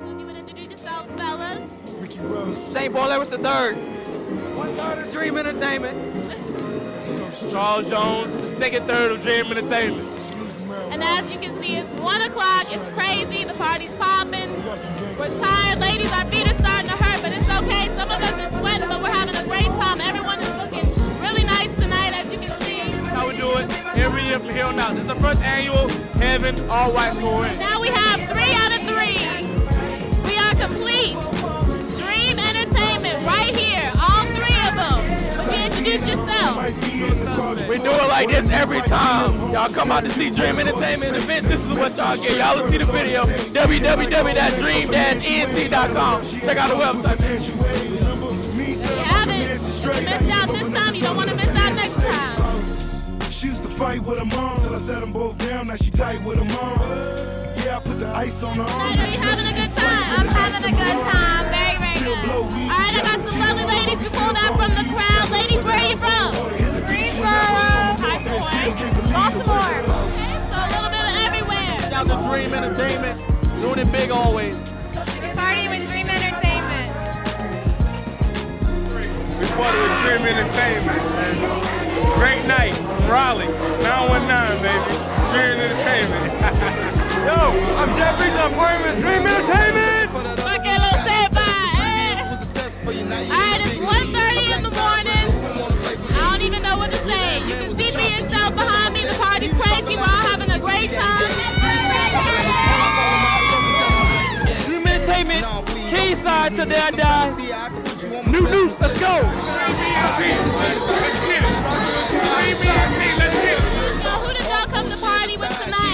If you would introduce yourself, fellas. St. Paul Edwards III. 1/3 of Dream Entertainment. Charles Jones, second third of Dream Entertainment. And as you can see, it's 1 o'clock. It's crazy. The party's popping. We're tired, ladies. Our feet are starting to hurt, but it's okay. Some of us are sweating, but we're having a great time. Everyone is looking really nice tonight, as you can see. How we do it every year from here on out. This is the first annual Heaven All White School. Now we have 3 out of 3. We are complete. Dream Entertainment right here. All 3 of them. Introduce yourself. We do it like this every time. Y'all come out to see Dream Entertainment events. This is what y'all get. Y'all will see the video. www.dream-ent.com. Check out the website. You haven't. You missed out this time. You don't want to miss out next time. She used to fight with her mom till I set them both down. Now she tight with her mom. Yeah, I put the ice on her arm. Are you having a good time? I'm having a good time. Very, very good. All right, I got some lovely ladies who pulled out from the crowd. Ladies, where are you from? Greensboro, High Point, Baltimore. Okay, so a little bit of everywhere. Shout out to Dream Entertainment. Doing it big always. We party with Dream Entertainment. We party with Dream Entertainment. Great night, Raleigh, 919, baby. Dream Entertainment. Yo, I'm Jeff Reese. I'm partying with Dream Entertainment. Look at little standby. Alright, it's 1:30 in the morning. I don't even know what to say. You can see for yourself behind me. The party's crazy. We're all having a great time. Dream Entertainment, Keyside till I die. New News, let's go. Let's get it. So who did y'all come to party with tonight?